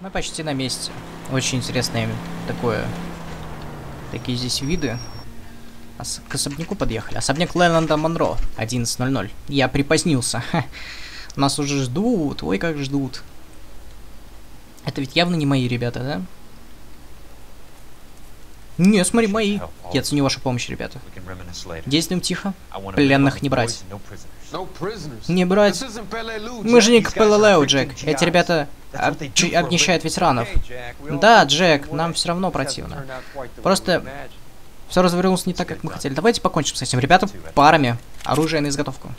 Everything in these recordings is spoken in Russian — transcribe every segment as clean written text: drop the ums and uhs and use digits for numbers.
Мы почти на месте. Очень интересное такие здесь виды. К особняку подъехали. Особняк Лэнда Монро. 11:00. Я припозднился. Нас уже ждут. Ой, как ждут. Это ведь явно не мои ребята, да? Не, смотри, мои. Я ценю вашу помощь, ребята. Действуем тихо. Пленных не брать. Не брать. Мы же не к ПЛЛ, Джек. Эти ребята обнищают ветеранов. Да, Джек, нам все равно противно. Просто все развернулось не так, как мы хотели. Давайте покончим с этим. Ребята, парами. Оружие на изготовку.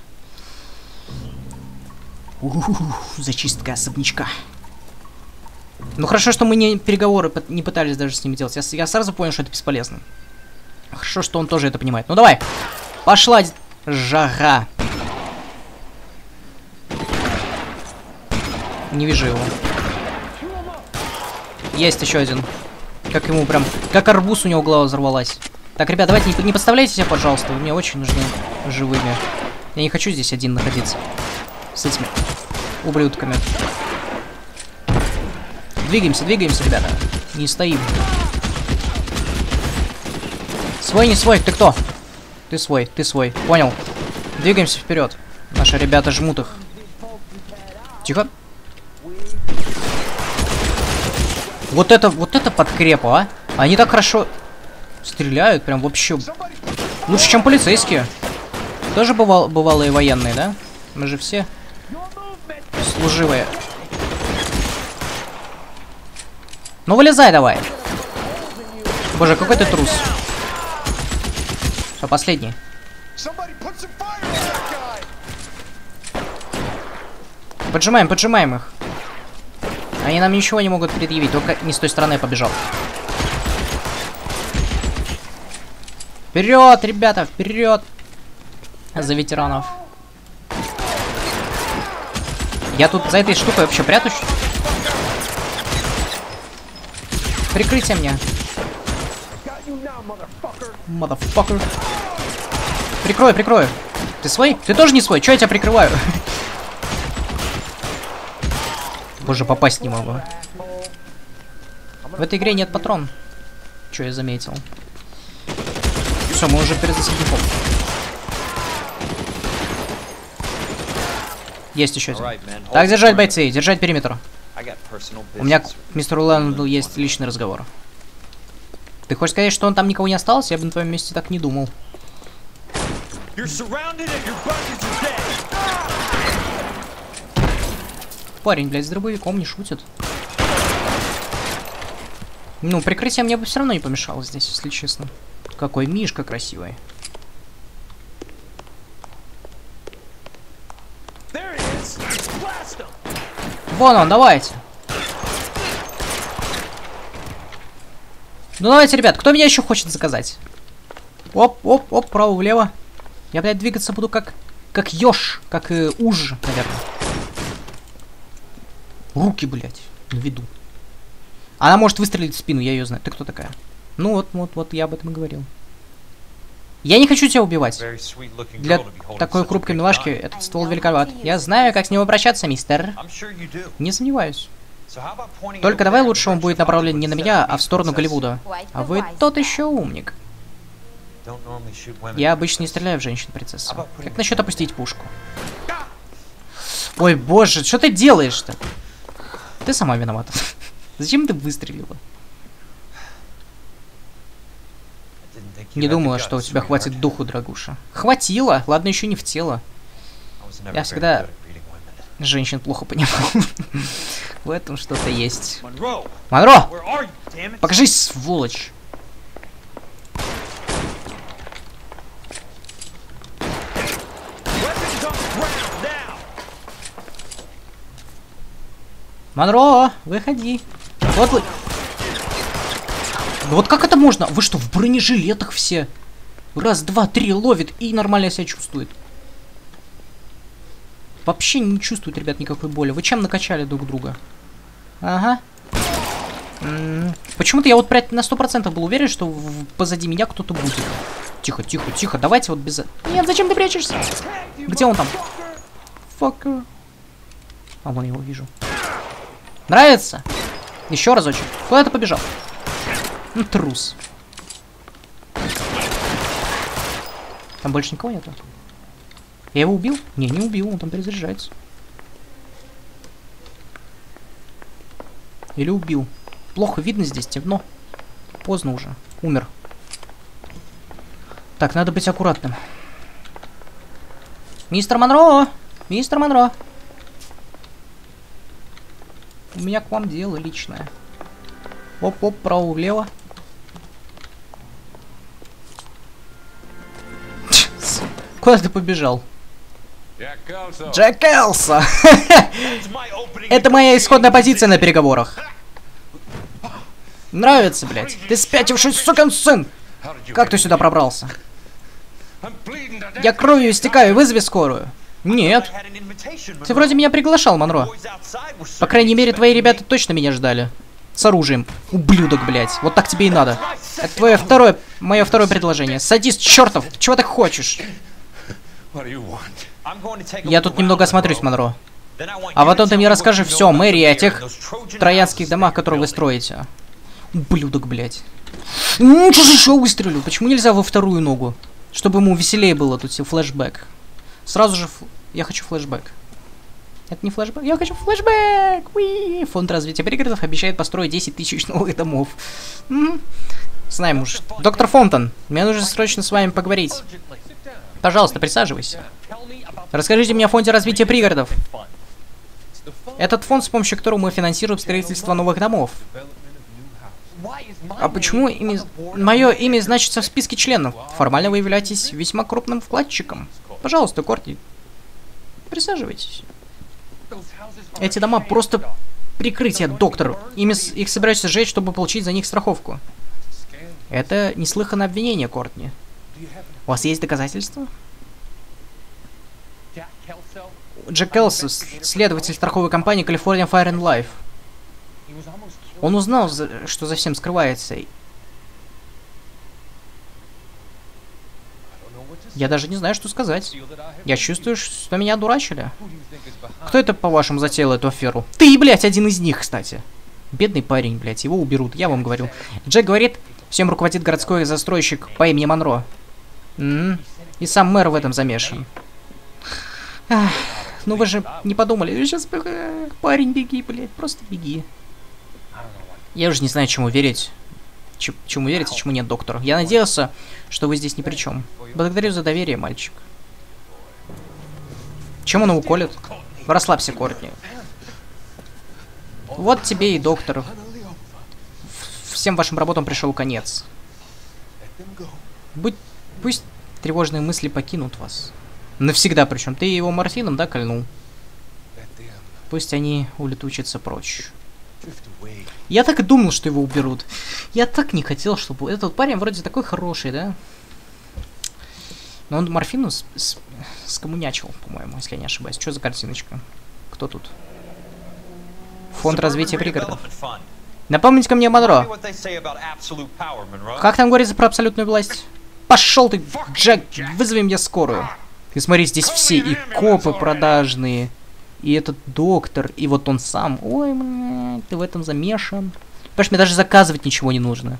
Зачистка особнячка. Ну хорошо, что мы переговоры не пытались даже с ними делать. Я сразу понял, что это бесполезно. Хорошо, что он тоже это понимает. Ну давай. Пошла жара. Не вижу его. Есть еще один. Как ему прям... Как арбуз у него голова взорвалась. Так, ребят, давайте не подставляйте себя, пожалуйста. Вы мне очень нужны живыми. Я не хочу здесь один находиться. С этими ублюдками. Двигаемся, двигаемся, ребята. Не стоим. Свой, не свой, ты кто? Ты свой, понял. Двигаемся вперед. Наши ребята жмут их. Тихо. Вот это подкрепа, а? Они так хорошо стреляют, прям вообще лучше, чем полицейские. Тоже бывалые военные, да? Мы же все служивые. Ну вылезай давай. Боже, какой ты трус. Все, последний. Поджимаем их. Они нам ничего не могут предъявить, только не с той стороны побежал. Вперед, ребята, вперед! За ветеранов. Я тут за этой штукой вообще прятаюсь. Прикрытие мне. Motherfucker. Прикрою. Ты свой? Ты тоже не свой? Чё я тебя прикрываю? Боже, попасть не могу. В этой игре нет патрон. Чё я заметил. Все, мы уже перед особняком. Есть еще один. Так, держать бойцы, держать периметр. У меня к мистеру Лэнду есть личный разговор. Ты хочешь сказать, что он там никого не остался? Я бы на твоем месте так не думал. Парень, блядь, с дробовиком не шутит. Ну, прикрытие мне бы все равно не помешало здесь, если честно. Какой мишка красивый. Вон он, давайте. Ну давайте, ребят, кто меня еще хочет заказать? Оп, право-влево. Я, блядь, двигаться буду как ёж, как уж, наверное. Руки, блядь, на виду. Она может выстрелить в спину, я ее знаю. Ты кто такая? Ну вот, я об этом и говорил. Я не хочу тебя убивать. Для такой хрупкой милашки этот ствол великоват. Я знаю, как с ним обращаться, мистер. Не сомневаюсь. Только давай лучше он будет направлен не на меня, а в сторону Голливуда. А вы тот еще умник. Я обычно не стреляю в женщин, принцесса. Как насчет опустить пушку? Ой, боже, что ты делаешь-то? Ты сама виновата. Зачем ты выстрелила? Не думала, что у тебя хватит духу, дорогуша. Хватило. Ладно, еще не в тело. Я всегда женщин плохо понимал. В этом что-то есть. Монро! Покажись, сволочь! Монро, выходи. Вот вы... Вот как это можно? Вы что, в бронежилетах все? Раз, два, три ловит и нормально себя чувствует. Вообще не чувствует, ребят, никакой боли. Вы чем накачали друг друга? Ага. Почему-то я вот на 100% был уверен, что позади меня кто-то будет. Тихо. Давайте вот без... Нет, зачем ты прячешься? Где он там? Fucker. А, вон его вижу. Нравится? Еще разочек. Куда ты побежал? Ну, трус. Там больше никого нету. Я его убил? Не, не убил, он там перезаряжается. Или убил. Плохо видно здесь, темно. Поздно уже. Умер. Так, надо быть аккуратным. Мистер Монро! Мистер Монро! У меня к вам дело личное. Оп-оп, право-влево. Куда ты побежал? Джек Элсо! Это моя исходная позиция на переговорах. Нравится, блядь. Ты спятивший сукин сын! Как ты сюда пробрался? Я кровью истекаю, вызови скорую. Нет. Ты вроде меня приглашал, Монро. По крайней мере, твои ребята точно меня ждали. С оружием. Ублюдок, блядь. Вот так тебе и надо. Это мое второе предложение. Садист чертов, чего ты хочешь? Я тут немного осмотрюсь, Монро. А потом ты мне расскажешь все о мэрии и о тех троянских домах, которые вы строите. Ублюдок, блядь. Ну, что же еще выстрелю? Почему нельзя во вторую ногу? Чтобы ему веселее было тут все флешбэк. Сразу же я хочу флешбэк. Это не флешбэк? Я хочу флешбэк! Уи! Фонд развития пригородов обещает построить 10 тысяч новых домов. Знаем уже. Доктор Фонтон, мне нужно срочно с вами поговорить. Пожалуйста, присаживайся. Расскажите мне о фонде развития пригородов. Этот фонд, с помощью которого мы финансируем строительство новых домов. А почему мое имя значится в списке членов? Формально вы являетесь весьма крупным вкладчиком. Пожалуйста, Кортни, присаживайтесь. Эти дома просто прикрытие, доктор. Их собираются сжечь, чтобы получить за них страховку. Это неслыханное обвинение, Кортни. У вас есть доказательства? Джек Элсо, следователь страховой компании California Fire and Life. Он узнал, что за всем скрывается. Я даже не знаю, что сказать. Я чувствую, что меня одурачили. Кто это, по-вашему, затеял эту аферу? Ты, блядь, один из них, кстати. Бедный парень, блядь, его уберут, я вам говорю. Джек говорит, всем руководит городской застройщик по имени Монро. И сам мэр в этом замешан. Ну вы же не подумали. Сейчас, парень, беги, блядь, просто беги. Я уже не знаю, чему верить. Чему верить, а чему нет, доктор. Я надеялся, что вы здесь ни при чем. Благодарю за доверие, мальчик. Чем он его колет? Расслабься, Кортни. Вот тебе и доктор. Всем вашим работам пришел конец. Пусть тревожные мысли покинут вас. Навсегда причем. Ты его морфином, да, кольнул? Пусть они улетучатся прочь. Я так и думал, что его уберут. Я так не хотел, чтобы... Этот парень вроде такой хороший, да? Но он морфину скоммунячил, по-моему, если я не ошибаюсь. Что за картиночка? Кто тут? Фонд развития пригородов. Напомните-ка мне, Монро. Как там говорится про абсолютную власть? Пошел ты, Джек, вызови мне скорую. И смотри, здесь все, и копы продажные, и этот доктор, и вот он сам. Ой, блядь, ты в этом замешан. Понимаешь, мне даже заказывать ничего не нужно.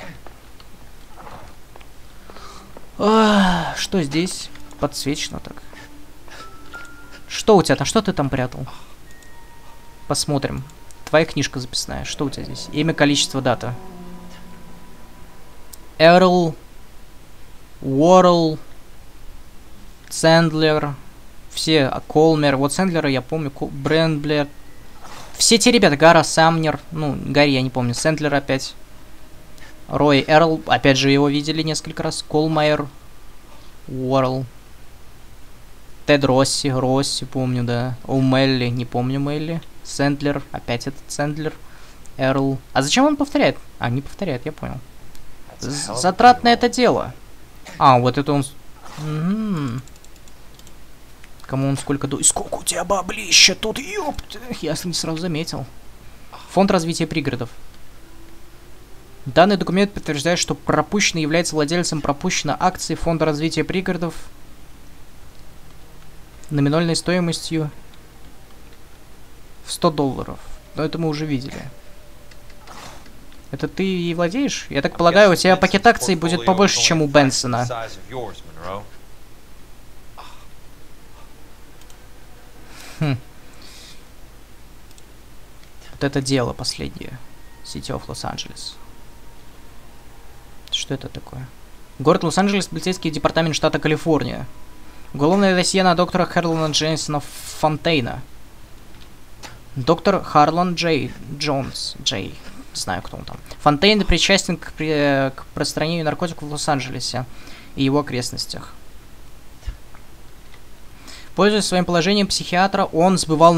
Что здесь? Подсвечено так. Что у тебя там? Что ты там прятал? Посмотрим. Твоя книжка записная. Что у тебя здесь? Имя, количество, дата. Эрл, Уоррелл, Сэндлер, все, Колмер, вот Сэндлера я помню, Бренблер, все те ребята, Гара Самнер, ну, Гарри я не помню, Сэндлер опять, Рой Эрл, опять же его видели несколько раз, Колмайер, Уоррелл, Тед Росси, помню, да, О'Мелли, не помню Мелли, Сэндлер, опять этот Сэндлер, Эрл, а зачем он повторяет? А, не повторяет, я понял. Затратное это дело. А, вот это он... Кому он сколько до... Сколько у тебя баблища тут, ёпт! Я не сразу заметил. Фонд развития пригородов. Данный документ подтверждает, что пропущенный является владельцем пропущенной акции Фонда развития пригородов номинальной стоимостью в $100. Но это мы уже видели. Это ты ей владеешь? Я так полагаю, у тебя пакет акций будет побольше, чем у Бенсона. Хм. Вот это дело последнее. City of Los-Angeles. Что это такое? Город Лос-Анджелес, полицейский департамент штата Калифорния. Уголовное досье на доктора Харлана Джейсона Фонтейна. Доктор Харлан Джонс. Не знаю, кто он там. Фонтейн причастен к распространению наркотиков в Лос-Анджелесе и его окрестностях. Пользуясь своим положением психиатра, он сбывал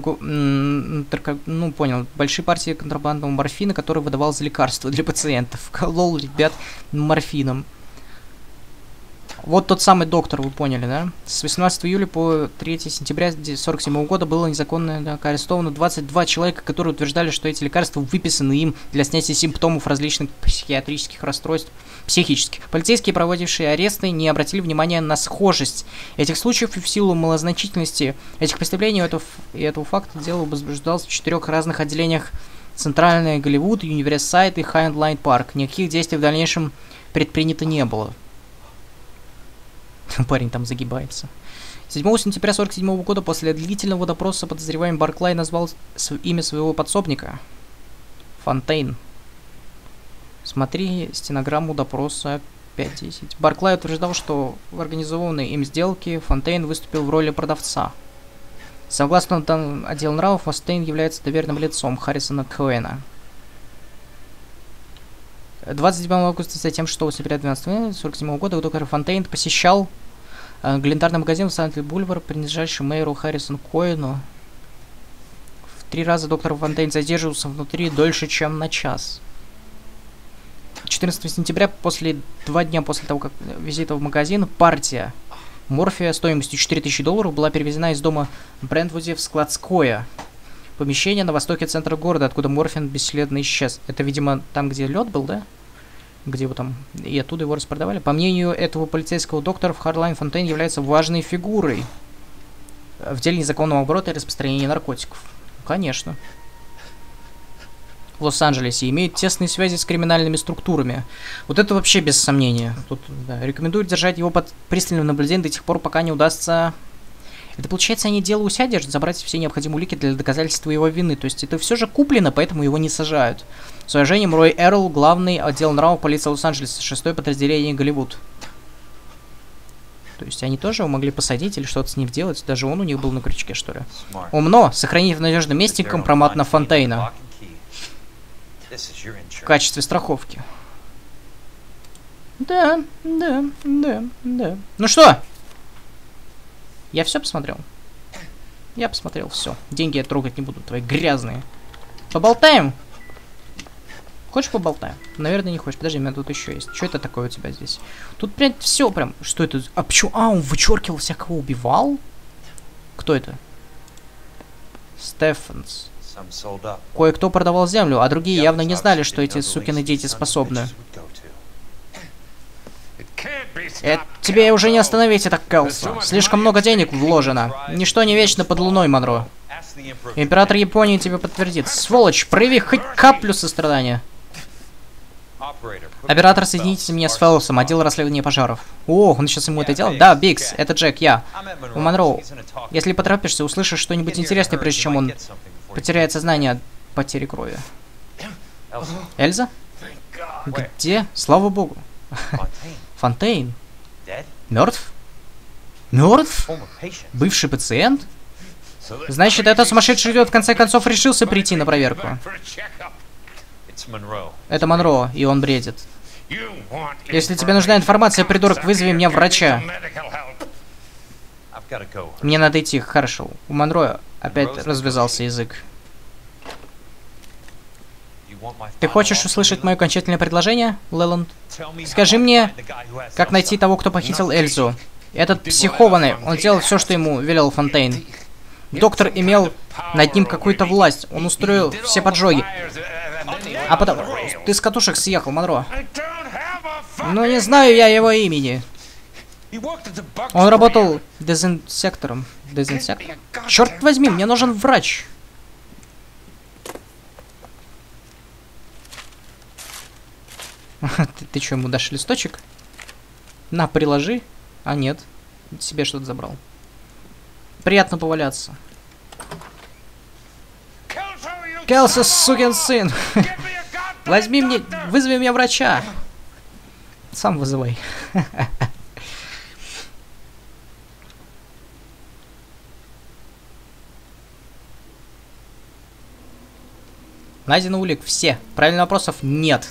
большие партии контрабандного морфина, который выдавал за лекарства для пациентов. Колол ребят морфином. Вот тот самый доктор, вы поняли, да? С 18 июля по 3 сентября 1947 года было незаконно арестовано 22 человека, которые утверждали, что эти лекарства выписаны им для снятия симптомов различных психиатрических расстройств, психических. Полицейские, проводившие аресты, не обратили внимания на схожесть этих случаев, и в силу малозначительности этих преступлений и этого факта дело возбуждалось в 4 разных отделениях: Центральный Голливуд, Универсайд и Хайнд-Лайн Парк. Никаких действий в дальнейшем предпринято не было. Парень там загибается. 7 сентября 1947 года после длительного допроса подозреваемый Барклай назвал имя своего подсобника. Фонтейн. Смотри стенограмму допроса 5.10. Барклай утверждал, что в организованной им сделке Фонтейн выступил в роли продавца. Согласно отделу нравов, Фонтейн является доверенным лицом Харрисона Коэна. 27 августа, затем 6 сентября 1947 года доктор Фонтейн посещал глинтарный магазин в Сант-Бульвар, принадлежащий мэру Харрисону Коэну. В 3 раза доктор Фонтейн задерживался внутри дольше, чем на час. 14 сентября, 2 дня после того, как визита в магазин, партия морфия стоимостью $4000 была перевезена из дома Брентвуде в складское помещение на востоке центра города, откуда морфин бесследно исчез. Это, видимо, там, где лед был, да? Где его там... И оттуда его распродавали. По мнению этого полицейского доктора, Харлайн Фонтейн является важной фигурой в деле незаконного оборота и распространения наркотиков. Конечно. В Лос-Анджелесе имеет тесные связи с криминальными структурами. Вот это вообще без сомнения. Тут, да, рекомендую держать его под пристальным наблюдением до тех пор, пока не удастся... Это, получается, они дело у себя держат, забрать все необходимые улики для доказательства его вины. То есть это все же куплено, поэтому его не сажают. С уважением, Рой Эрл, главный отдел нравов полиции Лос-Анджелеса, 6-е подразделение Голливуд. То есть они тоже его могли посадить или что-то с ним делать. Даже он у них был на крючке, что ли. Умно. Сохранить в надежном месте компромат на Фонтейна. В качестве страховки. Да. Ну что? Я все посмотрел? Я посмотрел все. Деньги я трогать не буду, твои грязные. Поболтаем? Хочешь поболтаем? Наверное, не хочешь. Подожди, у меня тут еще есть. Что это такое у тебя здесь? Тут прям все прям. Что это? А почему? А, он вычеркивал всякого, убивал? Кто это? Стефанс. Кое-кто продавал землю, а другие явно не знали, что эти сукины дети способны. Тебе уже не остановить это, Келса. Слишком много денег вложено. Ничто не вечно под луной, Монро. Император Японии тебе подтвердит. Сволочь, прояви хоть каплю сострадания. Оператор, соедините меня с Феллсом, отдел расследования пожаров. О, он сейчас ему это делал? Да, Бикс, это Джек, я. У Монро. Если поторопишься, услышишь что-нибудь интересное, прежде чем он потеряет сознание от потери крови. Эльза? Где? Слава богу. Фонтейн? Мертв? Мертв? Бывший пациент? Значит, этот сумасшедший идиот в конце концов решился прийти на проверку. Это Монро, и он бредит. Если тебе нужна информация, придурок, вызови мне врача. Мне надо идти, хорошо. У Монро опять развязался язык. Ты хочешь услышать мое окончательное предложение, Леланд? Скажи мне, как найти того, кто похитил Эльзу. Этот психованный, он делал все, что ему велел Фонтейн. Доктор имел над ним какую-то власть. Он устроил все поджоги. А потом... Ты с катушек съехал, Монро. Ну, не знаю я его имени. Он работал дезинсектором. Дезинсектор? Черт возьми, мне нужен врач. Ты что, ему дашь листочек? На, приложи. А, нет. Себе что-то забрал. Приятно поваляться. Келси, сукин сын! Возьми мне... Вызови меня врача! Сам вызывай. Найден улик. Все. Правильных вопросов нет.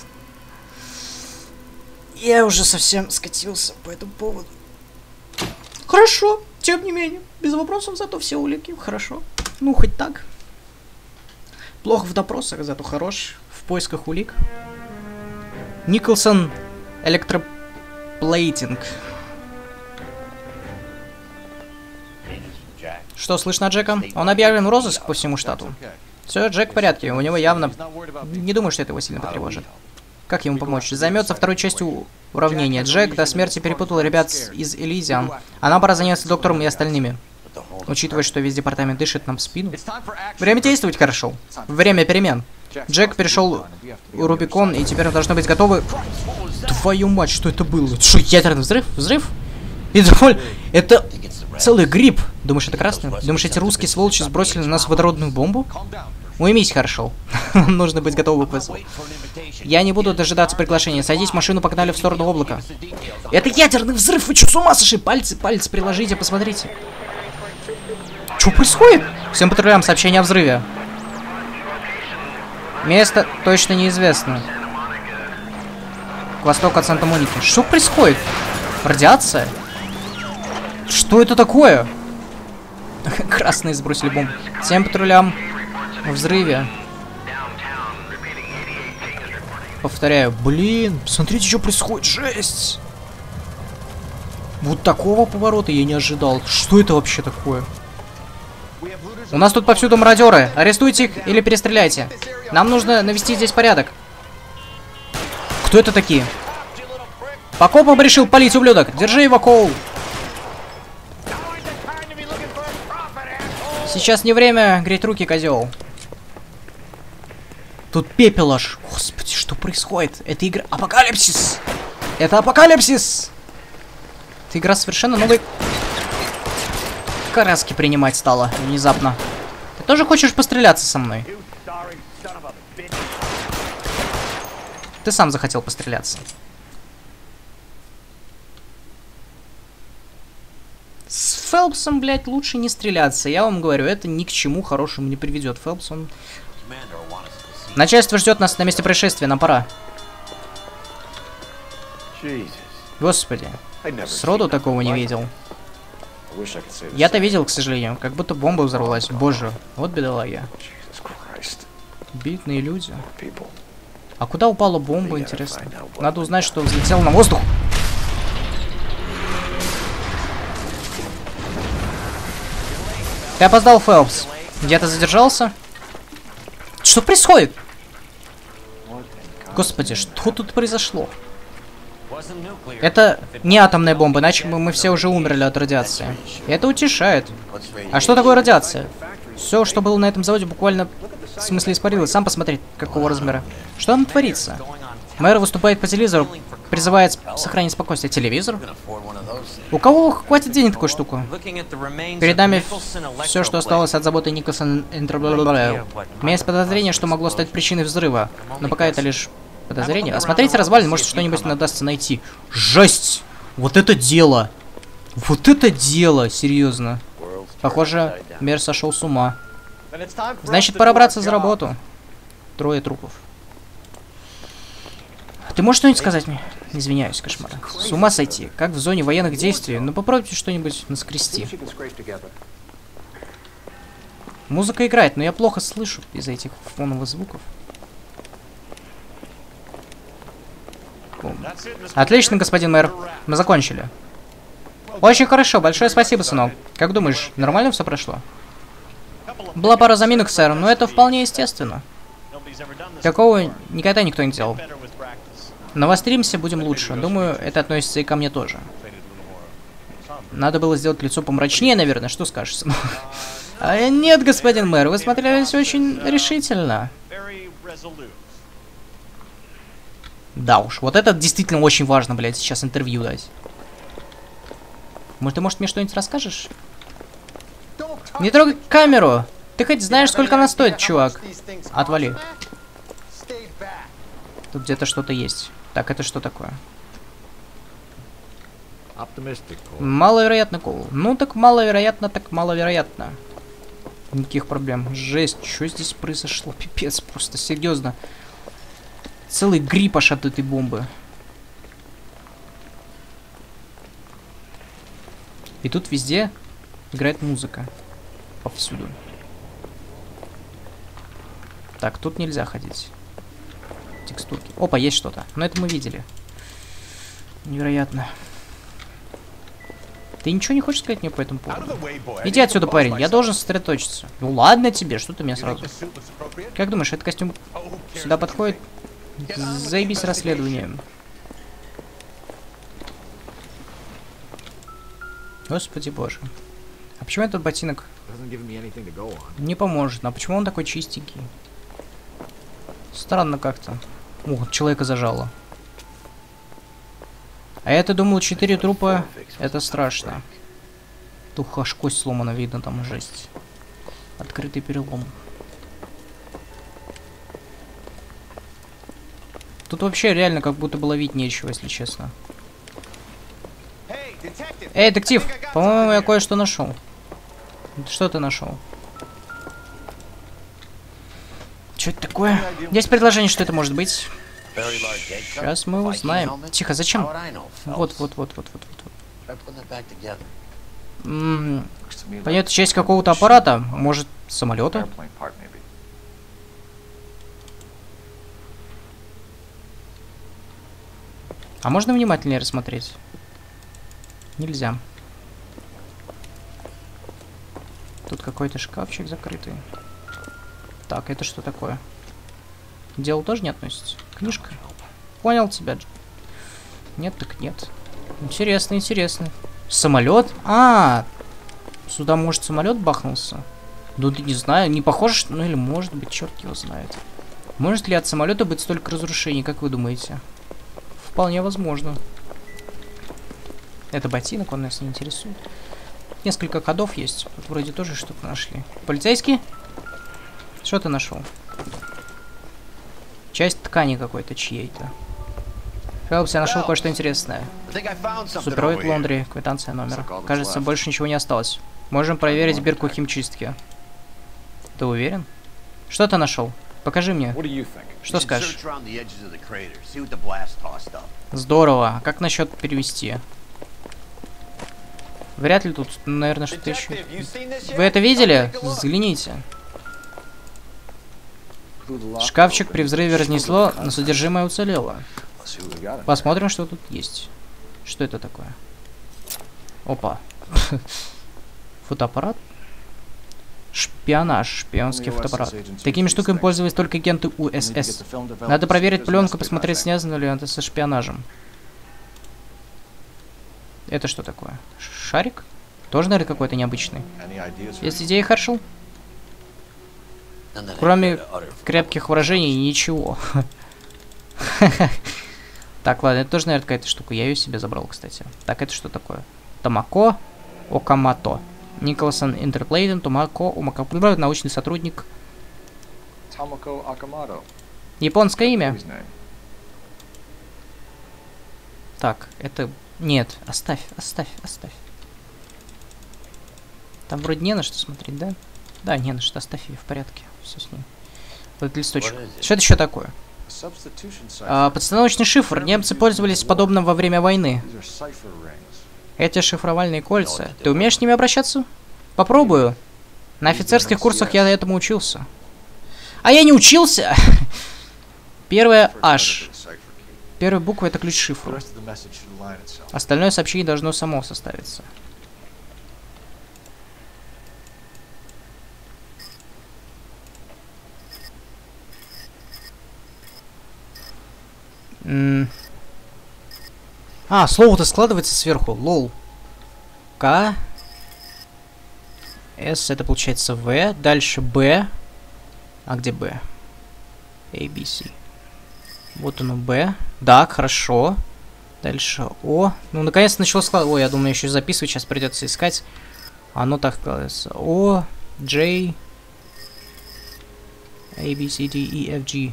Я уже совсем скатился по этому поводу. Хорошо. Тем не менее. Без вопросов, зато все улики. Хорошо. Ну, хоть так. Плохо в допросах, зато хорош в поисках улик. Николсон Электроплейтинг. Что слышно от Джека? Он объявлен в розыск по всему штату. Все, Джек в порядке, у него явно... Не думаю, что это его сильно потревожит. Как ему помочь? Займется второй частью уравнения. Джек до смерти перепутал ребят из Элизиан. А нам пора заняться доктором и остальными. Учитывая, что весь департамент дышит нам в спину. Время действовать хорошо. Время перемен. Джек перешел Рубикон, и теперь должны быть готовы... Твою мать, что это было? Что, ядерный взрыв? Взрыв? Это целый гриб. Думаешь, это красный? Думаешь, эти русские сволочи сбросили на нас водородную бомбу? Уймись, хорошо. Нам нужно быть готовы к вызову. Я не буду дожидаться приглашения. Садись в машину, погнали в сторону облака. Это ядерный взрыв! Вы что, с ума сошли? Пальцы приложите, посмотрите. Что происходит? Всем патрулям сообщение о взрыве. Место точно неизвестно. К востоку от Санта-Моники. Что происходит? Радиация? Что это такое? Красные сбросили бомбу. Всем патрулям в взрыве. Повторяю, блин, смотрите, что происходит. Жесть! Вот такого поворота я не ожидал. Что это вообще такое? У нас тут повсюду мародеры. Арестуйте их или перестреляйте. Нам нужно навести здесь порядок. Кто это такие? По копам решил палить, ублюдок. Держи его, Коул. Сейчас не время греть руки, козел. Тут пепел аж. Господи, что происходит? Это игра... Апокалипсис! Это апокалипсис! Это игра совершенно новой... Краски принимать стала внезапно. Ты тоже хочешь постреляться со мной? Ты сам захотел постреляться. С Фелпсом, блядь, лучше не стреляться. Я вам говорю, это ни к чему хорошему не приведет. Фелпс, он... Начальство ждет нас на месте происшествия, нам пора. Господи, сроду такого не видел. Я-то видел, к сожалению, как будто бомба взорвалась. Боже, вот бедолаги. Бедные люди. А куда упала бомба, интересно? Надо узнать, что взлетел на воздух. Ты опоздал, Фелпс. Где-то задержался? Что происходит? Господи, что тут произошло? Это не атомная бомба, иначе бы мы все уже умерли от радиации. И это утешает. А что такое радиация? Все, что было на этом заводе, буквально в смысле испарилось. Сам посмотри, какого размера. Что там творится? Мэр выступает по телевизору, призывает сохранить спокойствие. Телевизор? У кого хватит денег такую штуку? Перед нами все, что осталось от заботы Николсона. У меня есть подозрение, что могло стать причиной взрыва. Но пока это лишь подозрение. Осмотрите развалины, может что-нибудь удастся найти. Жесть! Вот это дело! Вот это дело! Серьезно. Похоже, мэр сошел с ума. Значит, пора браться за работу. 3 трупов. Ты можешь что-нибудь сказать мне? Извиняюсь, кошмар. С ума сойти. Как в зоне военных действий. Ну попробуйте что-нибудь наскрести. Музыка играет, но я плохо слышу из-за этих фоновых звуков. Отлично, господин мэр. Мы закончили. Очень хорошо. Большое спасибо, сынок. Как думаешь, нормально все прошло? Была пара заминок, сэр, но это вполне естественно. Такого никогда никто не делал. Навостримся, будем лучше. Думаю, это относится и ко мне тоже. Надо было сделать лицо помрачнее, наверное. Что скажешь, сынок? Нет, господин мэр, вы смотрелись очень решительно. Да уж, вот это действительно очень важно, блядь, сейчас интервью дать. Может, ты мне что-нибудь расскажешь? Не трогай камеру! Ты хоть знаешь, сколько она стоит, чувак? Отвали. Тут где-то что-то есть. Так, это что такое? Маловероятно, Кол. Ну, так маловероятно, так маловероятно. Никаких проблем. Жесть, что здесь произошло? Пипец, просто серьезно. Целый грипп аж от этой бомбы. И тут везде играет музыка. Повсюду. Так, тут нельзя ходить. Текстурки. Опа, есть что-то. Но это мы видели. Невероятно. Ты ничего не хочешь сказать мне по этому поводу? Иди отсюда, парень. Я должен сосредоточиться. Ну ладно тебе, что ты меня сразу? Как думаешь, этот костюм сюда подходит? Заебись расследованием. Господи боже. А почему этот ботинок не поможет? А почему он такой чистенький? Странно как-то. Ух, человека зажало. А я-то думал, 4 трупа это страшно. Тух, аж кость сломана, видно, там жесть. Открытый перелом. Тут вообще реально как будто бы ловить нечего, если честно. Эй, детектив! По-моему, я кое-что нашел. Что ты нашел? Что это такое? Есть предложение, что это может быть. Сейчас мы узнаем. Тихо, зачем? Вот. Понятно, часть какого-то аппарата. Может, самолета? А можно внимательнее рассмотреть? Нельзя. Тут какой-то шкафчик закрытый. Так, это что такое? Дело тоже не относится? Книжка? Понял тебя. Нет, так нет. Интересно, интересно. Самолет? Сюда, может, самолет бахнулся? Ну, не знаю, не похоже, ну или может быть, черт его знает. Может ли от самолета быть столько разрушений, как вы думаете? Вполне возможно. Это ботинок, он нас не интересует. Несколько ходов есть. Тут вроде тоже что-то нашли. Полицейский? Что ты нашел? Часть ткани какой-то чьей-то. Фелпс, я нашел кое-что интересное. Супероид лондри, квитанция номер. Кажется, больше ничего не осталось. Можем проверить бирку химчистки. Ты уверен? Что ты нашел? Покажи мне. Что скажешь? Здорово. А как насчет перевести? Вряд ли тут, наверное, что-то еще. Вы это видели? Взгляните. Шкафчик при взрыве разнесло, но содержимое уцелело. Посмотрим, что тут есть. Что это такое? Опа. Фотоаппарат? Шпионаж. Шпионский фотоаппарат. Такими штуками пользовались только агенты УСС. Надо проверить пленку, посмотреть, связано ли это со шпионажем. Это что такое? Шарик? Тоже, наверное, какой-то необычный. Есть идеи, Хершел? Кроме крепких выражений, ничего. Так, ладно, это тоже, наверное, какая-то штука. Я ее себе забрал, кстати. Так, это что такое? Томако Окамото. Николсон Интерплейтен, Томако Окамото, научный сотрудник. Японское имя. Так, это... Нет, оставь. Там вроде не на что смотреть, да? Да, не на что, оставь ее в порядке. Все с ней. Вот этот листочек. Что это еще такое? Подстановочный шифр. Немцы пользовались подобным во время войны. Эти шифровальные кольца. Ты умеешь с ними обращаться? Попробую. На офицерских курсах я этому учился. А я не учился! Первая H. Первая буква — это ключ шифра. Остальное сообщение должно само составиться. Слово-то складывается сверху. Лол. К. С, это получается В. Дальше Б. А где Б? A, B, C. Вот оно, Б. Да, хорошо. Дальше О. Ну, наконец-то начало складывать. Ой, я думаю, еще записывать, сейчас придется искать. Оно так складывается. О, J, A, B, C, D, E, F, G.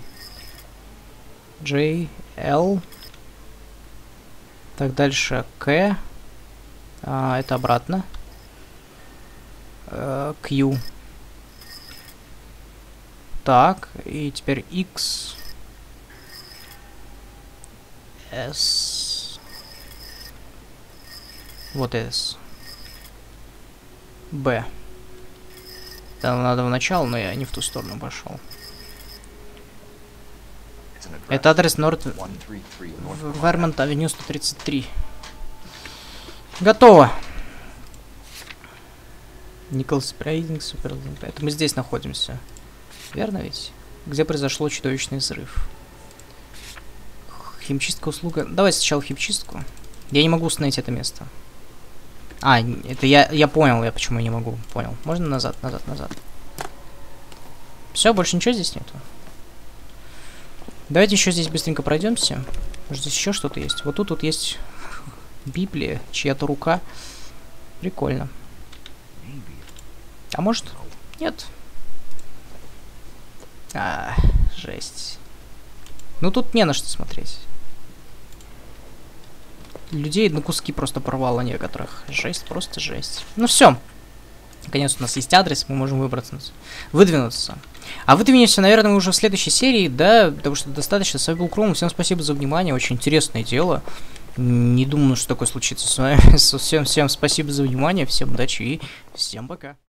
J, L. Так, дальше К. Это обратно. Q. Так, и теперь X. S. Вот S. B. Там надо в начало, но я не в ту сторону пошел. Это адрес Вермонт Авеню 133. Готово. Николас Спрейдинг, супер. Это мы здесь находимся. Верно ведь? Где произошло чудовищный взрыв. Химчистка услуга. Давай сначала химчистку. Я не могу установить это место. А, это я понял, я почему я не могу. Понял. Можно назад. Все, больше ничего здесь нету. Давайте еще здесь быстренько пройдемся. Может, здесь еще что-то есть. Вот тут вот есть Библия, чья-то рука. Прикольно. А может? Нет. Жесть. Ну тут не на что смотреть. Людей на куски просто порвало некоторых. Жесть, просто жесть. Ну все. Наконец у нас есть адрес, мы можем выдвинуться. А выдвинемся, наверное, мы уже в следующей серии, да, потому что достаточно. С вами был Кром, всем спасибо за внимание, очень интересное дело. Не думаю, что такое случится с вами. Всем спасибо за внимание, всем удачи и всем пока.